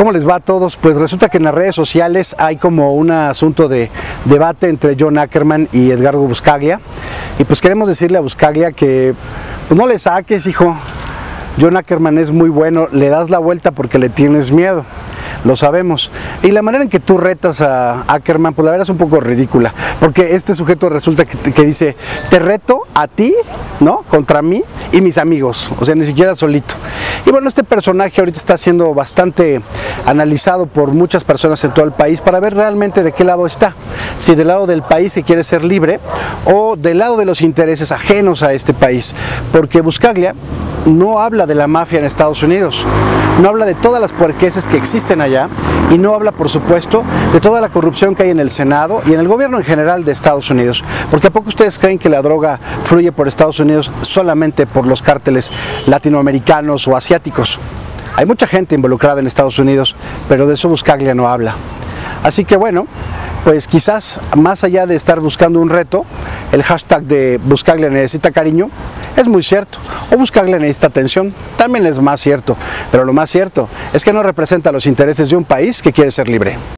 ¿Cómo les va a todos? Pues resulta que en las redes sociales hay como un asunto de debate entre John Ackerman y Edgardo Buscaglia. Y pues queremos decirle a Buscaglia que pues no le saques, hijo. John Ackerman es muy bueno, le das la vuelta porque le tienes miedo. Lo sabemos. Y la manera en que tú retas a Ackerman, pues la verdad es un poco ridícula. Porque este sujeto resulta que dice, te reto a ti, ¿no? Contra mí y mis amigos. O sea, ni siquiera solito. Y bueno, este personaje ahorita está siendo bastante analizado por muchas personas en todo el país para ver realmente de qué lado está. Si del lado del país que quiere ser libre o del lado de los intereses ajenos a este país. Porque Buscaglia no habla de la mafia en Estados Unidos, no habla de todas las puerqueses que existen allá y no habla, por supuesto, de toda la corrupción que hay en el Senado y en el gobierno en general de Estados Unidos. Porque ¿a poco ustedes creen que la droga fluye por Estados Unidos solamente por los cárteles latinoamericanos o asiáticos? Hay mucha gente involucrada en Estados Unidos, pero de eso Buscaglia no habla. Así que bueno, pues quizás más allá de estar buscando un reto, el hashtag de Buscaglia necesita cariño es muy cierto, o Buscaglia necesita atención también es más cierto, pero lo más cierto es que no representa los intereses de un país que quiere ser libre.